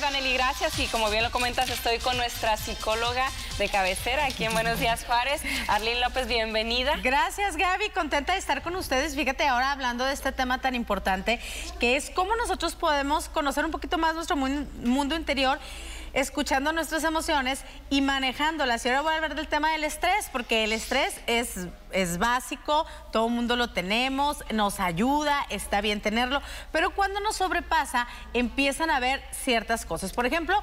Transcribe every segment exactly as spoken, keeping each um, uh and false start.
psicóloga Nelly Gracias, y como bien lo comentas, estoy con nuestra psicóloga de cabecera aquí en Buenos Días Juárez, Arlene López, bienvenida. Gracias, Gaby, contenta de estar con ustedes. Fíjate, ahora hablando de este tema tan importante, que es cómo nosotros podemos conocer un poquito más nuestro mundo interior, escuchando nuestras emociones y manejándolas. Y ahora voy a hablar del tema del estrés, porque el estrés es, es básico, todo el mundo lo tenemos, nos ayuda, está bien tenerlo, pero cuando nos sobrepasa empiezan a haber ciertas cosas. Por ejemplo,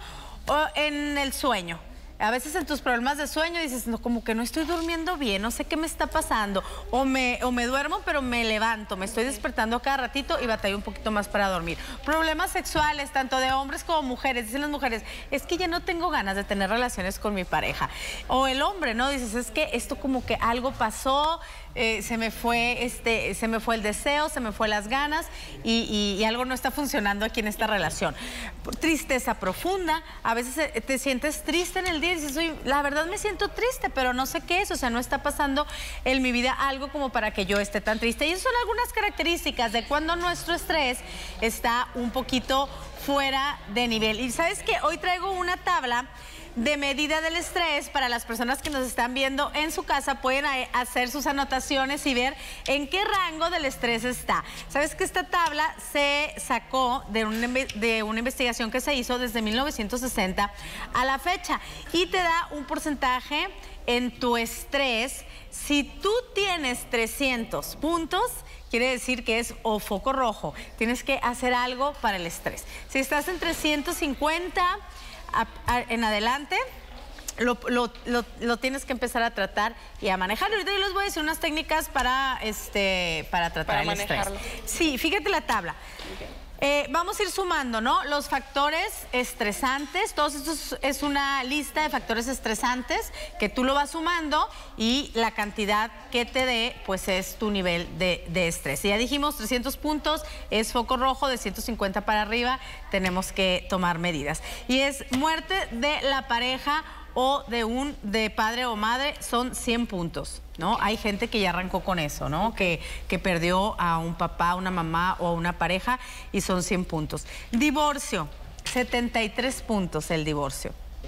en el sueño. A veces en tus problemas de sueño dices, no, como que no estoy durmiendo bien, no sé qué me está pasando. O me, o me duermo, pero me levanto, me estoy despertando cada ratito y batallo un poquito más para dormir. Problemas sexuales, tanto de hombres como mujeres. Dicen las mujeres, es que ya no tengo ganas de tener relaciones con mi pareja. O el hombre, ¿no? Dices, es que esto como que algo pasó, eh, se me fue, este, se me fue el deseo, se me fue las ganas y, y, y algo no está funcionando aquí en esta relación. Tristeza profunda, a veces te sientes triste en el día y dices, oye, la verdad me siento triste, pero no sé qué es, o sea, no está pasando en mi vida algo como para que yo esté tan triste. Y esas son algunas características de cuando nuestro estrés está un poquito fuera de nivel. Y sabes que hoy traigo una tabla de medida del estrés para las personas que nos están viendo en su casa. Pueden hacer sus anotaciones y ver en qué rango del estrés está. Sabes que esta tabla se sacó de una, de una investigación que se hizo desde mil novecientos sesenta a la fecha y te da un porcentaje en tu estrés. Si tú tienes trescientos puntos, quiere decir que es o foco rojo. Tienes que hacer algo para el estrés. Si estás en trescientos cincuenta A, a, en adelante, lo, lo, lo, lo tienes que empezar a tratar y a manejar. Ahorita yo les voy a decir unas técnicas para, este, para tratar para el manejarlo. estrés. Sí, fíjate la tabla. Okay. Eh, vamos a ir sumando, ¿no? Los factores estresantes, todos estos es una lista de factores estresantes que tú lo vas sumando y la cantidad que te dé, pues es tu nivel de, de estrés. Y ya dijimos, trescientos puntos es foco rojo, de ciento cincuenta para arriba tenemos que tomar medidas. Y es muerte de la pareja o de un de padre o madre, son cien puntos, ¿no? Hay gente que ya arrancó con eso, ¿no? Que, que perdió a un papá, una mamá o a una pareja y son cien puntos. Divorcio, setenta y tres puntos el divorcio.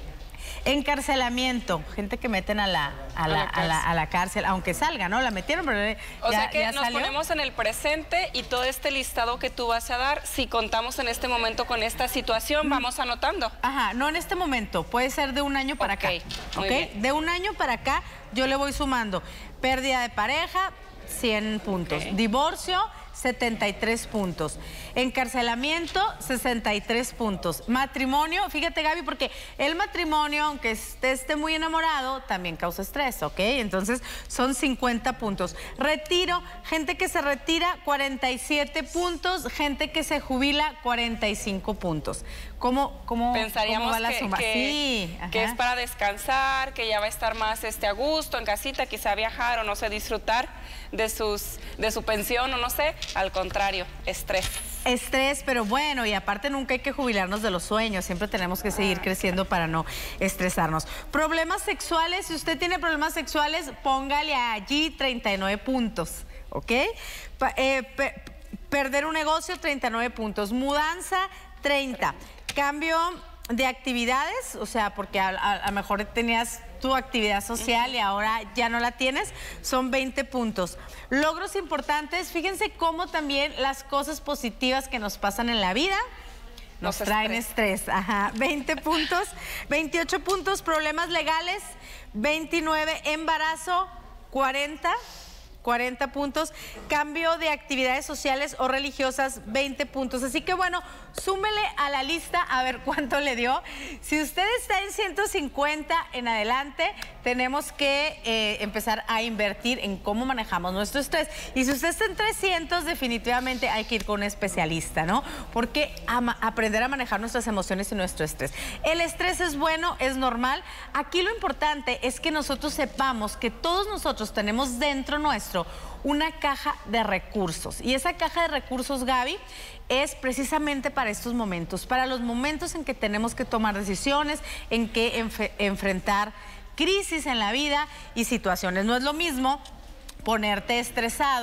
Encarcelamiento, gente que meten a la, a la, a la, a la cárcel, aunque salga, ¿no? La metieron, pero ya, o sea que ya nos salió. Ponemos en el presente y todo este listado que tú vas a dar, si contamos en este momento con esta situación, mm. vamos anotando. Ajá, no en este momento, puede ser de un año para okay, acá. Muy ¿okay? bien. De un año para acá yo le voy sumando. Pérdida de pareja, cien puntos. Okay. Divorcio, setenta y tres puntos. Encarcelamiento, sesenta y tres puntos. Matrimonio, fíjate, Gaby, porque el matrimonio, aunque esté, esté muy enamorado, también causa estrés, ¿ok? Entonces son cincuenta puntos. Retiro, gente que se retira, cuarenta y siete puntos. Gente que se jubila, cuarenta y cinco puntos. ¿Cómo, cómo, Pensaríamos cómo va la que, suma? Que, sí, que es para descansar, que ya va a estar más este, a gusto en casita, quizá viajar o no sé, disfrutar de, sus, de su pensión o no sé. Al contrario, estrés. Estrés, pero bueno, y aparte nunca hay que jubilarnos de los sueños, siempre tenemos que seguir creciendo para no estresarnos. Problemas sexuales, si usted tiene problemas sexuales, póngale allí treinta y nueve puntos, ¿ok? Pa eh, pe perder un negocio, treinta y nueve puntos. Mudanza, treinta. Cambio de actividades, o sea, porque a lo mejor tenías tu actividad social y ahora ya no la tienes, son veinte puntos. Logros importantes, fíjense cómo también las cosas positivas que nos pasan en la vida nos Los traen estrés. estrés. Ajá, veinte puntos, veintiocho puntos. Problemas legales, veintinueve. Embarazo, cuarenta. cuarenta puntos, cambio de actividades sociales o religiosas, veinte puntos. Así que bueno, súmele a la lista a ver cuánto le dio. Si usted está en ciento cincuenta en adelante, tenemos que eh, empezar a invertir en cómo manejamos nuestro estrés. Y si usted está en trescientos, definitivamente hay que ir con un especialista, ¿no? Porque a aprender a manejar nuestras emociones y nuestro estrés. El estrés es bueno, es normal. Aquí lo importante es que nosotros sepamos que todos nosotros tenemos dentro nuestro una caja de recursos. Y esa caja de recursos, Gaby, es precisamente para estos momentos, para los momentos en que tenemos que tomar decisiones, en que enf- enfrentar crisis en la vida y situaciones. No es lo mismo ponerte estresado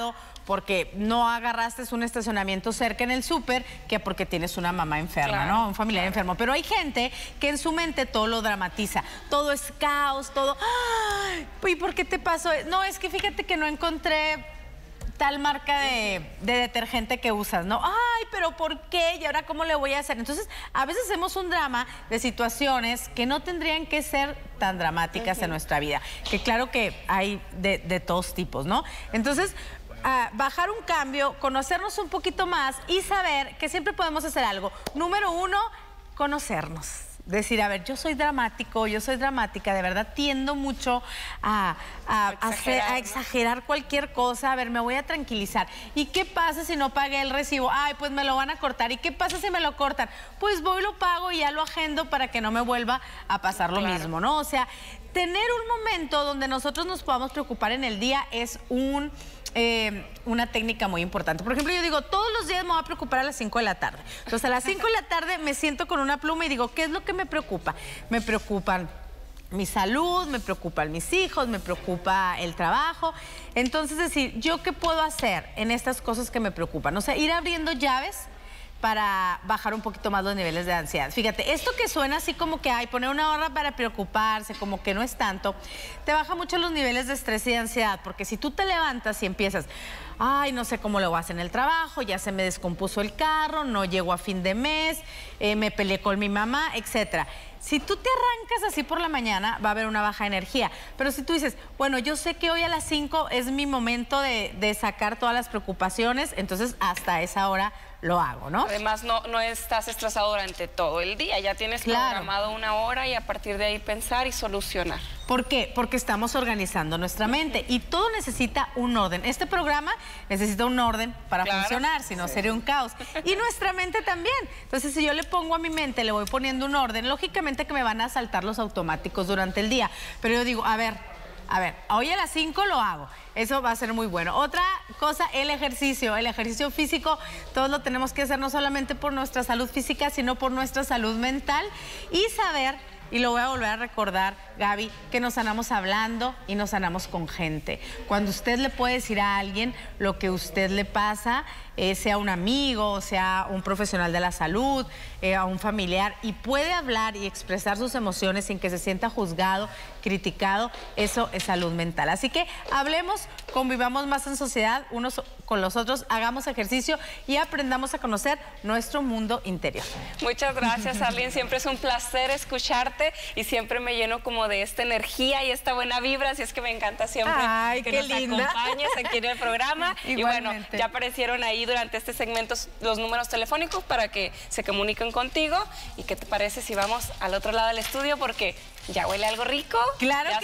porque no agarraste un estacionamiento cerca en el súper que porque tienes una mamá enferma, claro, ¿no? Un familiar claro. enfermo. Pero hay gente que en su mente todo lo dramatiza. Todo es caos, todo... ¡Ay! ¿Y por qué te pasó? No, es que fíjate que no encontré tal marca de, de detergente que usas, ¿no? Ay, pero ¿por qué? ¿Y ahora cómo le voy a hacer? Entonces, a veces hacemos un drama de situaciones que no tendrían que ser tan dramáticas uh-huh. en nuestra vida. Que claro que hay de, de todos tipos, ¿no? Entonces... Uh, bajar un cambio, conocernos un poquito más y saber que siempre podemos hacer algo. Número uno, conocernos. Decir, a ver, yo soy dramático, yo soy dramática, de verdad tiendo mucho a, a, a, hacer, a exagerar cualquier cosa. A ver, me voy a tranquilizar. ¿Y qué pasa si no pagué el recibo? Ay, pues me lo van a cortar. ¿Y qué pasa si me lo cortan? Pues voy, lo pago y ya lo agendo para que no me vuelva a pasar lo claro. mismo, ¿no? O sea, tener un momento donde nosotros nos podamos preocupar en el día es un... Eh, una técnica muy importante. Por ejemplo, yo digo, todos los días me voy a preocupar a las cinco de la tarde. Entonces, a las cinco de la tarde me siento con una pluma y digo, ¿qué es lo que me preocupa? Me preocupan mi salud, me preocupan mis hijos, me preocupa el trabajo. Entonces, decir, ¿yo qué puedo hacer en estas cosas que me preocupan? O sea, ir abriendo llaves para bajar un poquito más los niveles de ansiedad. Fíjate, esto que suena así como que hay poner una hora para preocuparse, como que no es tanto, te baja mucho los niveles de estrés y de ansiedad, porque si tú te levantas y empiezas, ay, no sé cómo lo voy a hacer en el trabajo, ya se me descompuso el carro, no llego a fin de mes, eh, me peleé con mi mamá, etcétera. Si tú te arrancas así por la mañana, va a haber una baja energía. Pero si tú dices, bueno, yo sé que hoy a las cinco es mi momento de, de sacar todas las preocupaciones, entonces hasta esa hora lo hago, ¿no? Además, no, no estás estresado durante todo el día, ya tienes claro. programado una hora y a partir de ahí pensar y solucionar. ¿Por qué? Porque estamos organizando nuestra mente y todo necesita un orden. Este programa necesita un orden para claro. funcionar, si no sí. sería un caos. Y nuestra mente también. Entonces, si yo le pongo a mi mente, le voy poniendo un orden, lógicamente que me van a saltar los automáticos durante el día. Pero yo digo, a ver, a ver, hoy a las cinco lo hago. Eso va a ser muy bueno. Otra cosa, el ejercicio. El ejercicio físico, todos lo tenemos que hacer no solamente por nuestra salud física, sino por nuestra salud mental y saber... Y lo voy a volver a recordar, Gaby, que nos sanamos hablando y nos sanamos con gente. Cuando usted le puede decir a alguien lo que a usted le pasa, eh, sea un amigo, sea un profesional de la salud, eh, a un familiar, y puede hablar y expresar sus emociones sin que se sienta juzgado, criticado, eso es salud mental. Así que hablemos, convivamos más en sociedad, unos con los otros, hagamos ejercicio y aprendamos a conocer nuestro mundo interior. Muchas gracias, Arlene. Siempre es un placer escucharte y siempre me lleno como de esta energía y esta buena vibra, así es que me encanta siempre Ay, que qué nos linda. acompañes aquí en el programa. Y bueno, ya aparecieron ahí durante este segmento los números telefónicos para que se comuniquen contigo. ¿Y qué te parece si vamos al otro lado del estudio? Porque ya huele algo rico. Claro. Ya